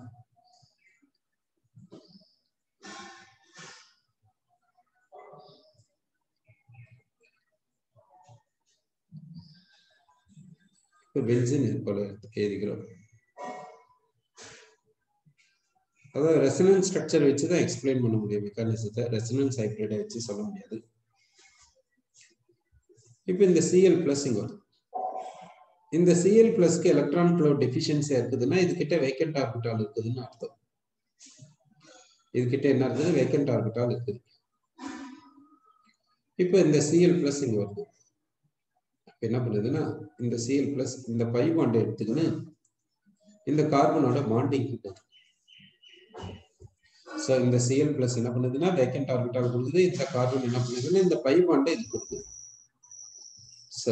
[SPEAKER 1] இப்ப பென்சீன் இது போல எழுதிக்கிறோம். அதாவது ரெசனன்ஸ் ஸ்ட்ரக்சர் வச்சு தான் எக்ஸ்பிளைன் பண்ண முடியும் மெக்கானிசத்தை. ரெசனன்ஸ் ஹைபிரிடை வச்சு சொல்ல முடியாது. இப்போ இந்த சிஎல் பிளஸ் இங்க வரும். இந்த சிஎல் பிளஸ்க்கு எலக்ட்ரான் கிளவுட் டெஃபிஷியன்சியா இருக்குதுன்னா இது கிட்ட வேக்கன்ட் ஆர்பிட்டால் இருக்குதுன்னு அர்த்தம். இது கிட்ட என்ன இருக்குது, வேக்கன்ட் ஆர்பிட்டால் இருக்குது. இப்போ இந்த சிஎல் பிளஸ் இங்க வருது. என்ன பண்ணுதுன்னா இந்த சிஎல் பிளஸ் இந்த பை பாண்டை எடுத்துக்கின்னு இந்த கார்பனோட பாண்டிங் போகுது. சோ இந்த சிஎல் பிளஸ் என்ன பண்ணுதுன்னா வேக்கன்ட் ஆர்பிட்டால் கொடுக்குது. இந்த கார்பன் என்ன பண்ணுதுன்னா இந்த பை பாண்டை இது கொடுக்குது. சோ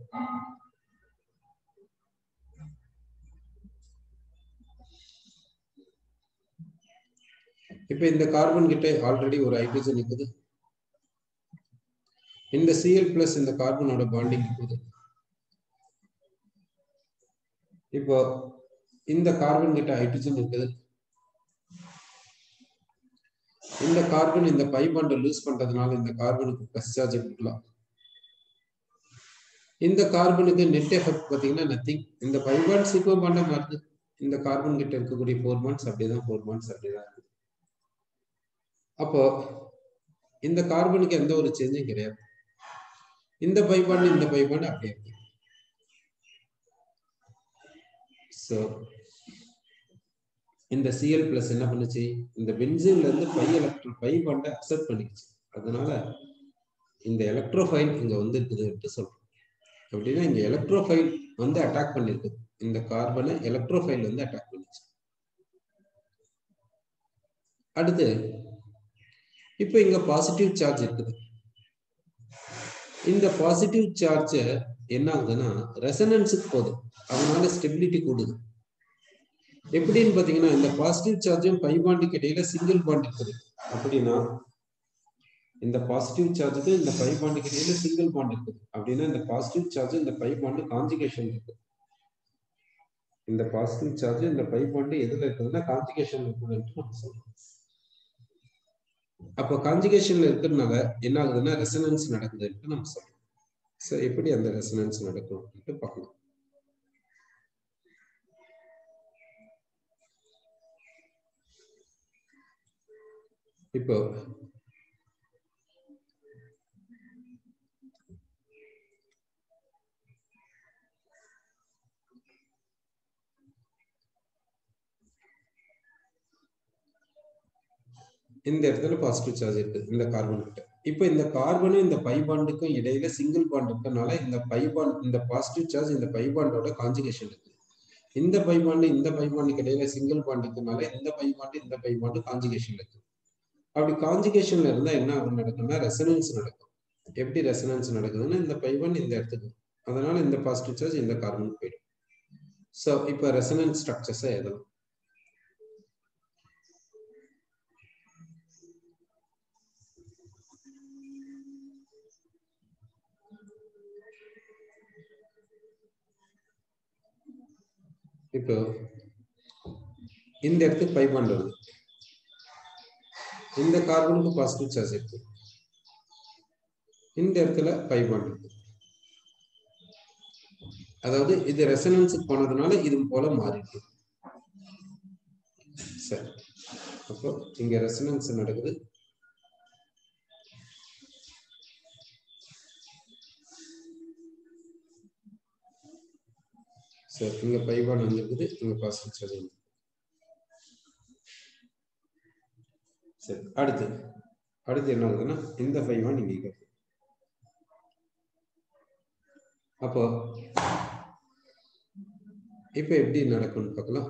[SPEAKER 1] இப்ப இந்த கார்பன் கிட்ட ஆல்ரெடி ஒரு ஹைட்ரஜன் இருக்குது. இந்த சிஎல் பிளஸ் இந்த கார்பனோட பாண்டிங் இருக்குது. இப்போ இந்த கார்பன் கிட்ட ஹைட்ரஜன் இருக்குது. இந்த கார்பன் இந்த பை பாண்டை லூஸ் பண்றதுனால இந்த கார்பனுக்கு பிளஸ் சார்ஜ் கொடுக்கலாம். இந்த கார்பனுக்கு நெட் எஃபெக்ட் பாத்தீங்கன்னா நத்திங். இந்த பை பாண்ட் சிக்மா பாண்டா மாறுது. இந்த கார்பன் கிட்ட இருக்கக்கூடிய 4 பாண்ட்ஸ் அப்படிதான் 4 பாண்ட்ஸ் அப்படிதான் இருக்கு. அப்போ இந்த கார்பனுக்கு எந்த ஒரு சேஞ்சும் கிடையாது. இந்த பை பாண்ட் இந்த பை பாண்ட் அப்படியே இருக்கு. சோ இந்த சிஎல் பிளஸ் என்ன பண்ணுச்சு, இந்த பென்சீன்ல இருந்து பை பாண்டை அக்செப்ட் பண்ணிச்சு. அதனால இந்த எலக்ட்ரோஃபைல் இங்க வந்து இருக்குதுன்னு சொல்றோம். அப்படின்னா இங்க எலக்ட்ரோஃபைல் வந்து அட்டாக் பண்ணிருக்கு. இந்த கார்பனை எலக்ட்ரோஃபைல் வந்து அட்டாக் பண்ணிச்சு. அடுத்து இப்போ இங்க பாசிட்டிவ் சார்ஜ் இருக்குது. இந்த பாசிட்டிவ் சார்ஜ் என்ன ஆகுதுன்னா ரெசனன்ஸுக்கு போகுது. அதனால ஸ்டெபிலிட்டி கூடுது. எப்படின்னு பாத்தீங்கன்னா இந்த பாசிட்டிவ் சார்ஜும் பை பாண்டுக்கு இடையில சிங்கிள் பாண்ட் இருக்குது. அப்படின்னா இந்த பாசிட்டிவ் சார்ஜுக்கு இந்த பை பாண்டுக்கு இடையில சிங்கிள் பாண்ட் இருக்குது. அப்படின்னா இந்த பாசிட்டிவ் சார்ஜ் இந்த பை பாண்டு கான்ஜுகேஷன் இருக்கு. இந்த பாசிட்டிவ் சார்ஜ் இந்த பை பாண்டு எதுல இருக்குதுன்னா கான்ஜுகேஷன் இருக்குதுன்னு நம்ம சொல்றோம். அப்போ கான்ஜுகேஷன்ல இருக்கிறதுனால என்ன ஆகுதுன்னா ரெசனன்ஸ் நடக்குதுன்னு நம்ம சொல்றோம். சோ எப்படி அந்த ரெசனன்ஸ் நடக்கும் பார்க்கலாம். இப்போ இந்த இடத்துல பாசிட்டிவ் சார்ஜ் இருக்கு இந்த கார்பன் கிட்ட. இப்போ இந்த கார்பனும் இந்த பை பாண்டுக்கும் இடையில சிங்கிள் பாண்ட் இருக்கனால இந்த பை பாண்ட் இந்த பாசிட்டிவ் சார்ஜ் இந்த பை பாண்டோட கான்ஜுகேஷன் இருக்கு. இந்த பை பாண்டு இந்த பை பாண்டுக்கு இடையில சிங்கிள் பாண்ட் இருக்கனால இந்த பை பாண்டு கான்ஜுகேஷன் இருக்கு. அப்படி கான்ஜுகேஷன்ல இருந்தா என்ன நடக்கும்னா ரெசனன்ஸ் நடக்கும். எப்படி ரெசனன்ஸ் நடக்குதுன்னா இந்த பை பாண்ட் இந்த இடத்துக்கு, அதனால இந்த பாசிட்டிவ் சார்ஜ் இந்த கார்பனுக்கு போயிடும். சோ இப்போ ரெசனன்ஸ் ஸ்ட்ரக்சர்ஸை எழுதலாம். இப்போ இந்த இடத்துக்கு பை பாண்ட் வருது. இந்த கார்பனுக்கு பாசிட்டிவ் சார்ஜ் இருக்கு. இந்த இடத்துல பை பாண்ட் இருக்கு. அதாவது இது ரெசனன்ஸுக்கு போனதுனால இது போல மாறிடுது. சரி, அப்போ இங்க ரெசனன்ஸ் நடக்குது. சரி, இங்க பை பாண்ட் வந்திருக்குது, இங்க பாசிட்டிவ் சார்ஜ். சரி, அடுத்து என்ன ஆகுதுன்னா இந்த 5 1 இங்க இருக்கு. அப்போ இப்ப எப்படி நடக்கும்னு பார்க்கலாம்.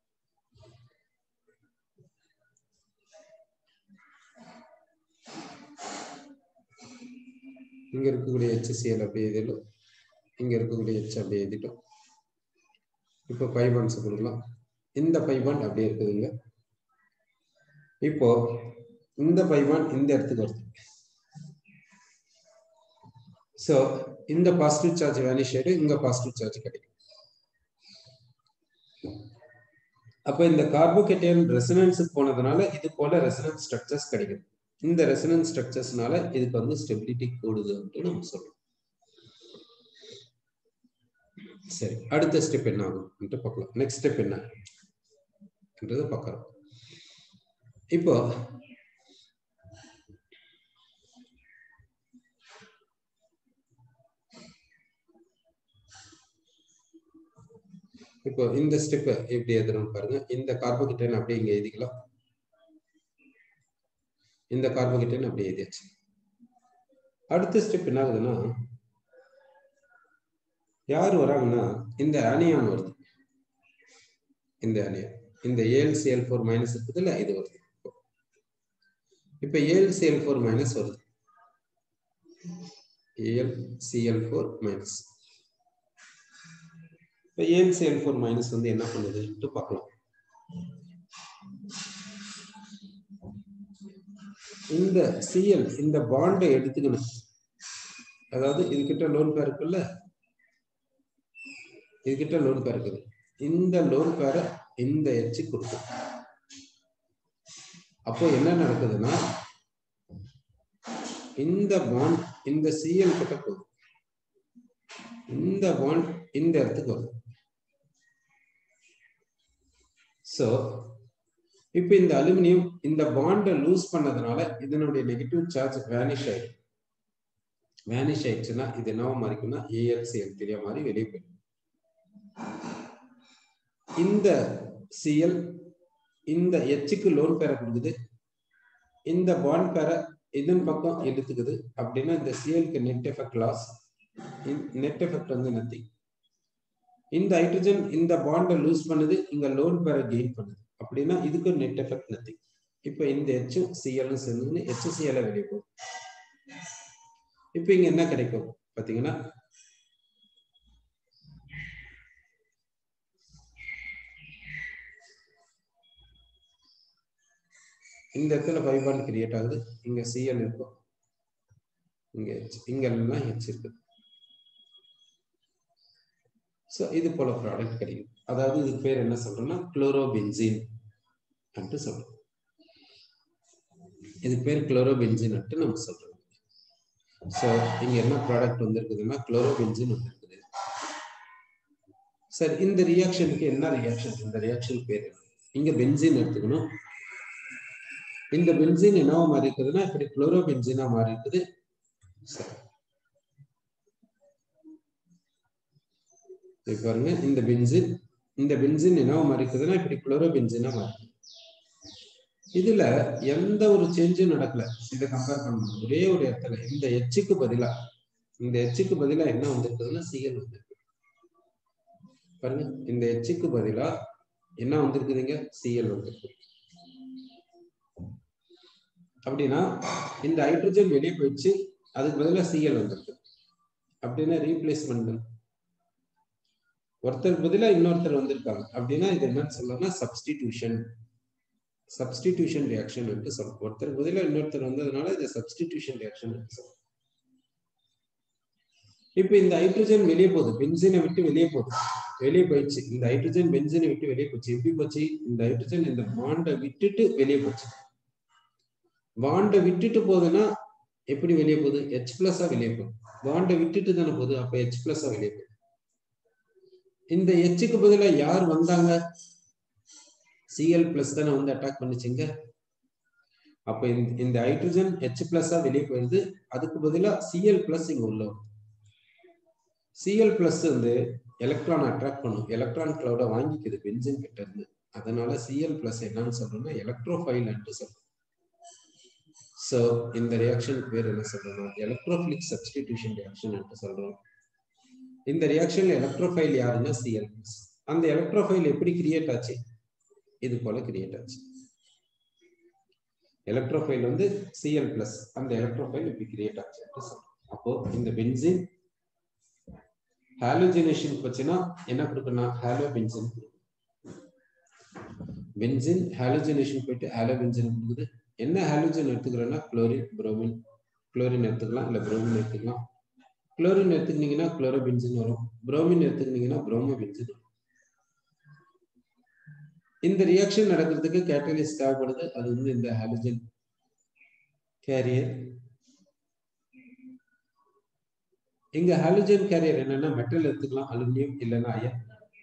[SPEAKER 1] இங்க இருக்கக்கூடிய HCl அப்படியே எழுதிடும், இங்க இருக்கக்கூடிய H அப்படியே எழுதிட்டோம். இப்போ 5 bonds கொடுக்கலாம். இந்த 5 bond அப்படியே இருக்குதுங்க. இப்போ இந்த 5 bond இந்த இடத்துக்கு வருது. சோ இந்த பாசிட்டிவ் சார்ஜ் வேனிஷ் ஆயிடும், இங்க பாசிட்டிவ் சார்ஜ் கிடைக்கும். அப்ப இந்த கார்போகேட்டையன் ரெசனன்ஸுக்கு போனதுனால இது போல ரெசனன்ஸ் ஸ்ட்ரக்சர்ஸ் கிடைக்கும். இந்த ரெசனன்ஸ் ஸ்ட்ரக்சர்ஸ்னால இதுக்கு வந்து ஸ்டெபிலிட்டி கூடுது அப்படின்னு நம்ம சொல்றோம். சரி, அடுத்த ஸ்டெப் என்ன ஆகும் பார்க்கலாம். நெக்ஸ்ட் ஸ்டெப் என்னன்றது பார்க்கலாம். இப்போ இந்த ஸ்டெப் எப்படி எழுதுறோம் பாருங்க. இந்த கார்போகேட்டையன் அப்படியே இங்க எழுதிக்கலாம். இந்த கார்போகேட்டையன் அப்படியே எழுதியாச்சு. அடுத்த ஸ்டெப் என்ன ஆகுதுன்னா, யார் வராங்கன்னா இந்த அனியான் வருது. இந்த அனியான் இந்த AlCl4 மைனஸ் இருக்குதுல்ல, இது வருது. இப்ப AlCl4 மைனஸ் வருது. AlCl4 minus. இப்ப AlCl4 மைனஸ் வந்து என்ன பண்ணுது பார்க்கலாம். இந்த Cl இந்த பாண்டை எடுத்துக்கணும். அதாவது இதுகிட்ட லோன் பேர் இருக்குல்ல, இதுகிட்ட லோன் பேர் இருக்குது. இந்த லோன் பேரை இந்த H கொடுக்கும். அப்போ என்ன நடக்குதுன்னா, இந்த பாண்ட் இந்த Cl கிட்ட போகுது, இந்த பாண்ட் இந்த இடத்துக்கு வருது. சோ இப்ப இந்த அலுமினியம் இந்த பாண்டை லூஸ் பண்ணதுனால இதனுடைய நெகட்டிவ் சார்ஜ் வேனிஷ் ஆயிடும். வேனிஷ் ஆயிடுச்சுன்னா இது என்னவா மாறிக்கும்னா AlCl3 மாதிரி வெளியே போயிடும். இந்த Cl இந்த Hக்கு லோன் பேரை கொடுக்குது, இந்த பாண்ட் பேரை இதன் பக்கம் எடுத்துக்குது. அப்படின்னா இந்த Clக்கு net effect loss, net effect வந்து நத்திங். இந்த ஹைட்ரஜன் இந்த பாண்டை லூஸ் பண்ணுது, இங்க லோன் பேரை கெயின் பண்ணுது. அப்படின்னா இதுக்கு நெட் எஃபெக்ட் நத்திங். இப்ப இந்த H Cl சேர்ந்து HCl வெளியே போகும். இப்ப இங்க என்ன கிடைக்கும் பாத்தீங்கன்னா, இந்த இடத்துல 5 bond கிரியேட் ஆகுது. இங்க Cl இருக்கும், இங்க H, இங்க எல்லாம் H இருக்கு. சோ இது போல ப்ராடக்ட் கிடைக்கும். அதாவது இதுக்கு பேர் என்ன சொல்றோம்னா குளோரோபென்சீன் என்று சொல்றோம். இதுக்கு பேர் குளோரோபென்சீன் என்று நம்ம சொல்றோம். சோ இங்க என்ன ப்ராடக்ட் வந்திருக்குதுன்னா குளோரோபென்சீன் வந்திருக்குது. சரி, இந்த ரியாக்ஷனுக்கு என்ன ரியாக்ஷன்? இந்த ரியாக்ஷன் பேர் இங்க பென்சீன் எடுத்துக்கணும். இந்த பென்சீன் என்னவா மாறி இருக்குதுன்னா இப்படி குளோரோபென்சீனா மாறி இருக்குது. சரி, பாருங்க இந்த பென்சீன் என்னவா மாறி இருக்குதுன்னா இப்படி குளோரோபென்சீனா மாறி. இதுல எந்த ஒரு சேஞ்சும் நடக்கல. இதை கம்பேர் பண்ணணும் ஒரே ஒரு இடத்துல இந்த Hக்கு பதிலா என்ன வந்திருக்குதுன்னா Cl வந்திருக்கு. பாருங்க, இந்த Hக்கு பதிலா என்ன வந்திருக்குதுங்க? Cl வந்திருக்கு. அப்படின்னா இந்த ஹைட்ரஜன் வெளியே போயிடுச்சு, அதுக்கு பதிலா Cl வந்திருக்கு. அப்படின்னா ரீப்ளேஸ்மெண்ட், ஒருத்தர் பதிலா இன்னொருத்தர் வந்திருக்காங்க. அப்படின்னா இது என்னன்னு சொல்லலாம்னா சப்ஸ்டிடியூஷன் ரியாக்ஷன் என்று சொல்றோம். ஒருத்தர் பதிலா இன்னொருத்தர் வந்ததுனால இது சப்ஸ்டிடியூஷன் ரியாக்ஷன் என்று சொல்றோம். இப்ப இந்த ஹைட்ரஜன் வெளியே போகுது, பென்சீனை விட்டு வெளியே போயிடுச்சு. இந்த ஹைட்ரஜன் பென்சீனை விட்டு வெளியே போச்சு. எப்படி போச்சு? இந்த ஹைட்ரஜன் இந்த பாண்டை விட்டுட்டு வெளியே போச்சு. பாண்டை விட்டுட்டு போகுதுன்னா எப்படி வெளியே போகுது? H+ வெளியே போகுது. பாண்டை விட்டுட்டு தானே போகுது, அப்ப H+ வெளியே போகுது. இந்த Hக்கு பதிலா யார் வந்தாங்க? Cl+ தானே வந்து அட்டாக் பண்ணிச்சுங்க. அப்ப இந்த ஹைட்ரஜன் H+ வெளியே போயிருது, அதுக்கு பதிலா Cl+ இங்க உள்ள வருது. Cl+ வந்து எலக்ட்ரான் அட்ராக்ட் பண்ணும், எலக்ட்ரான் கிளவுட வாங்கிக்குது பென்சீன் கிட்ட இருந்து. அதனால Cl+ என்னன்னு சொல்றோம்னா எலக்ட்ரோஃபைல் என்று சொல்றோம். சோ இந்த ரியாக்ஷனுக்கு பேர் என்ன சொல்றோம்? எலக்ட்ரோஃபிலிக் சப்ஸ்டிடியூஷன் ரியாக்ஷன் என்று சொல்றோம். இந்த ரியாக்ஷன்ல எலக்ட்ரோஃபைல் யாருன்னா Cl+. அந்த எலக்ட்ரோஃபைல் எப்படி கிரியேட் ஆச்சு? இது போல கிரியேட் ஆச்சு. எலக்ட்ரோஃபைல் வந்து Cl+, அந்த எலக்ட்ரோஃபைல் எப்படி கிரியேட் ஆச்சு சொல்றோம். அப்போ இந்த பென்சீன் ஹாலோஜனேஷன் பத்தினா என்ன கொடுக்கணும்? Hollow benzene. பென்சீன் ஹாலோஜனேஷன் போயிட்டு ஹாலோ பென்சீன் கொடுக்குது. என்ன ஹாலோஜன் எடுத்துக்கிறோம்னா குளோரின், புரோமின். குளோரின் எடுத்துக்கலாம், இல்ல புரோமின் எடுத்துக்கலாம். குளோரின் எடுத்துக்கிட்டீங்கன்னா குளோரோ பென்சீன் வரும். புரோமின் எடுத்துக்கிட்டீங்கன்னா புரோமோ பென்சீன் வரும். இந்த ரியாக்ஷன் நடக்கிறதுக்கு கேட்டலிஸ்ட் தேவைப்படுது. அது வந்து இந்த ஹாலோஜன் கேரியர். இங்க ஹாலோஜன் கேரியர் என்னன்னா மெட்டல் எடுத்துக்கலாம், அலுமினியம் இல்லைன்னா அயன்.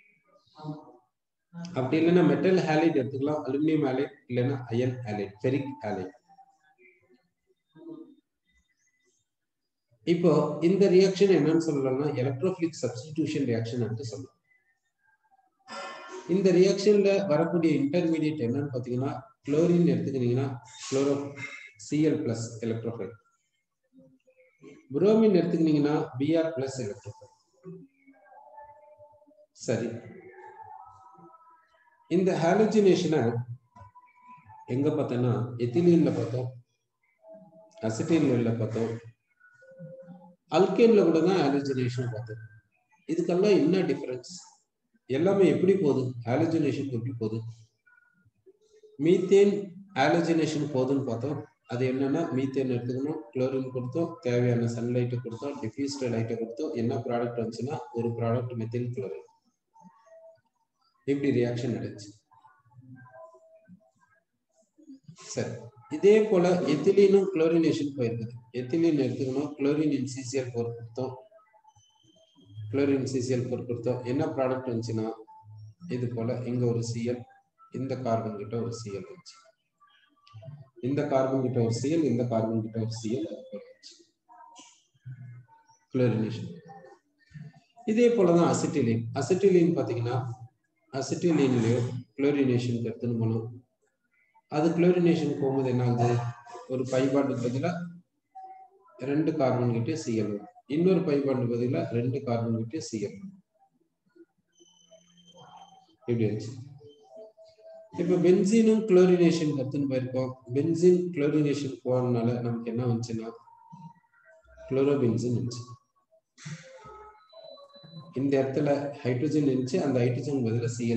[SPEAKER 1] அப்படி இல்லைன்னா மெட்டல் ஹாலைட் எடுத்துக்கலாம், அலுமினியம் ஹாலைட் இல்லைன்னா அயன் ஹாலைட், ஃபெரிக் ஹாலைட். இப்போ இந்த ரியாக்ஷன் என்னன்னு சொல்லலாம்னா எலக்ட்ரோஃபிலிக் சப்ஸ்டிடியூஷன் ரியாக்ஷன் என்று சொல்லலாம். இந்த ரியாக்ஷன்ல வரக்கூடிய இன்டர்மீடியட் என்னன்னு பாத்தீங்கன்னா குளோரின் எடுத்துக்கிட்டீங்கன்னா குளோரோ Cl+ எலக்ட்ரோஃபைல். புரோமின் எடுத்துக்கிட்டீங்கன்னா Br+ எலக்ட்ரோஃபைல். சரி, இந்த ஹாலோஜனேஷனை எங்க பார்த்தோம்னா எத்திலீன்ல பார்த்தோம், அசிட்டின்ல பார்த்தோம், அல்கேன்ல கூட தான் ஹாலோஜனேஷன் பார்த்தோம். இதுக்கெல்லாம் என்ன டிஃபரன்ஸ்? எல்லாமே எப்படி போகுது? ஹாலோஜனேஷன் எப்படி போகுது? மீத்தேன் ஹாலோஜனேஷன் போகுதுன்னு பார்த்தோம். அது என்னன்னா மீத்தேன் எடுத்துக்கணும், குளோரின் கொடுத்தோம், தேவையான சன்லைட்டை கொடுத்தோம், டிஃப்யூஸ்டு லைட்டை கொடுத்தோம். என்ன ப்ராடக்ட் வந்துச்சுன்னா ஒரு ப்ராடக்ட் மெத்தில் குளோரைட். இப்படி ரியாக்ஷன் நடந்துச்சு. சரி, இதே போல எத்திலீனும் குளோரினேஷன் போயிருக்குது. எத்திலீன் எடுத்துக்கணும், குளோரின் CCl4 கொடுத்தோம், குளோரின் CCl4 கொடுத்தோம். என்ன ப்ராடக்ட் வந்துச்சுன்னா இது போல இங்க ஒரு Cl, இந்த கார்பன் கிட்ட ஒரு Cl வந்துச்சு, இந்த கார்பன் கிட்ட ஒரு Cl, இந்த கார்பன் கிட்ட ஒரு Cl வந்துச்சு. குளோரினேஷன். இதே போலதான் அசிட்டிலீன். அசிட்டிலீன் பாத்தீங்கன்னா அசிட்டிலீன்லயோ குளோரினேஷன் எடுத்துன்னு போனோம். அது குளோரினேஷன் போகும்போது என்ன ஆகுது? ஒரு பைபாண்டு பதிலா 2 கார்பன் கிட்ட Cl, இன்னொரு பைபாண்டு பதிலா 2 கார்பன் கிட்ட Cl. இப்படி இருந்துச்சு. இப்ப பென்சீனும் குளோரினேஷன் எடுத்துன்னு போயிருக்கோம். பென்சீன் குளோரினேஷன் போறதுனால நமக்கு என்ன வந்துச்சுன்னா குளோரோபென்சீன் வந்துச்சு. இந்த இடத்துல ஹைட்ரஜன் இருந்துச்சு, அந்த ஹைட்ரஜன் பதிலா Cl.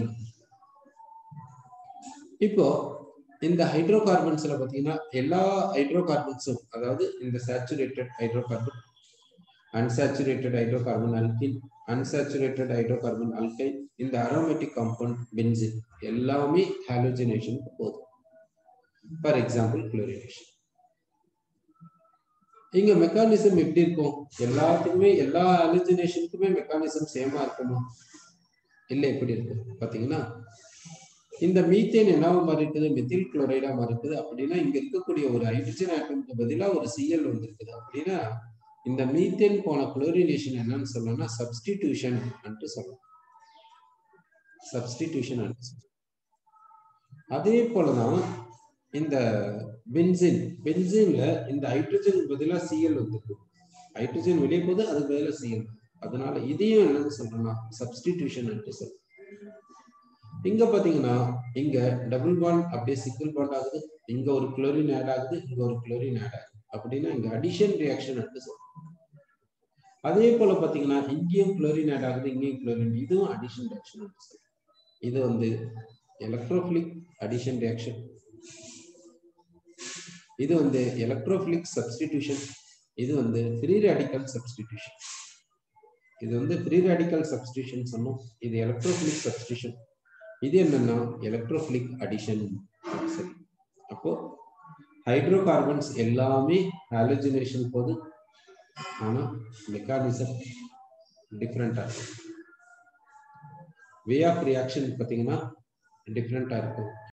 [SPEAKER 1] இப்போ இந்த ஹைட்ரோ கார்பன்ஸ்ல பாத்தீங்கன்னா எல்லா ஹைட்ரோ கார்பன்ஸும், அதாவது இந்த saturated hydrocarbon, unsaturated hydrocarbon alkene, unsaturated hydrocarbon alkyne, இந்த அரோமேட்டிக் காம்பவுண்ட் பென்சீன் எல்லாமே ஹாலோஜனேஷனுக்கு போகுது. For example chlorination. இங்க மெக்கானிசம் எப்படி இருக்கும்? எல்லாத்துக்குமே எல்லா ஹாலோஜனேஷனுக்குமே மெக்கானிசம் சேமா இருக்குமா? இல்ல, எப்படி இருக்கு பாத்தீங்கன்னா இந்த மீத்தேன் என்னவா மாறி இருக்குது? மெத்தில் குளோரைடா மாறி இருக்குது. அப்படின்னா இங்க இருக்கக்கூடிய ஒரு ஹைட்ரஜன் ஆட்டமுக்கு பதிலா ஒரு Cl வந்திருக்குது. அப்படின்னா இந்த மீத்தேன் போன குளோரினேஷன் என்னன்னு சொல்லணும்னா சப்ஸ்டிடியூஷன் என்று சொல்லலாம். சப்ஸ்டிடியூஷன். அதே போலதான் இந்த பென்சீன். பென்சீன்ல இந்த ஹைட்ரஜன் பதிலா Cl வந்திருக்கு. ஹைட்ரஜன் வெளியே போது, அதுக்கு பதிலா Cl. அதனால இதையும் என்னன்னு சொல்றோம்னா சப்ஸ்டிடியூஷன் என்று சொல்றோம். இங்க பாத்தீங்கன்னா இங்க டபுள் பாண்ட் அப்படியே சிங்கிள் பாண்ட் ஆகுது, இங்க ஒரு குளோரின் ஆட் ஆகுது, இங்க ஒரு குளோரின் ஆட் ஆகுது. அப்படின்னா இங்க அடிஷன் ரியாக்ஷன் என்று சொல்றோம். அதே போல பாத்தீங்கன்னா இங்கேயும் குளோரின் ஆட் ஆகுது, இங்கேயும் குளோரின், இதுவும் அடிஷன் ரியாக்ஷன் என்று சொல்றோம். இது வந்து எலக்ட்ரோஃபிலிக் அடிஷன் ரியாக்ஷன். இது வந்து எலக்ட்ரோஃபிலிக் சப்ஸ்டிடியூஷன். இது வந்து ஃப்ரீ ரேடிக்கல் சப்ஸ்டிடியூஷன். இது வந்து ஃப்ரீ ரேடிக்கல் சப்ஸ்டிடியூஷன் சொன்னோம். இது எலக்ட்ரோஃபிலிக் சப்ஸ்டிடியூஷன். இது என்னன்னா எலக்ட்ரோஃபிலிக் அடிஷன். சரி, அப்போ ஹைட்ரோ கார்பன்ஸ் எல்லாமே ஹாலோஜனேஷன் போது, ஆனா மெக்கானிசம் டிஃபரெண்டா இருக்கும். வே ஆஃப் ரியாக்ஷன் பாத்தீங்கன்னா டிஃபரெண்டா இருக்கும்.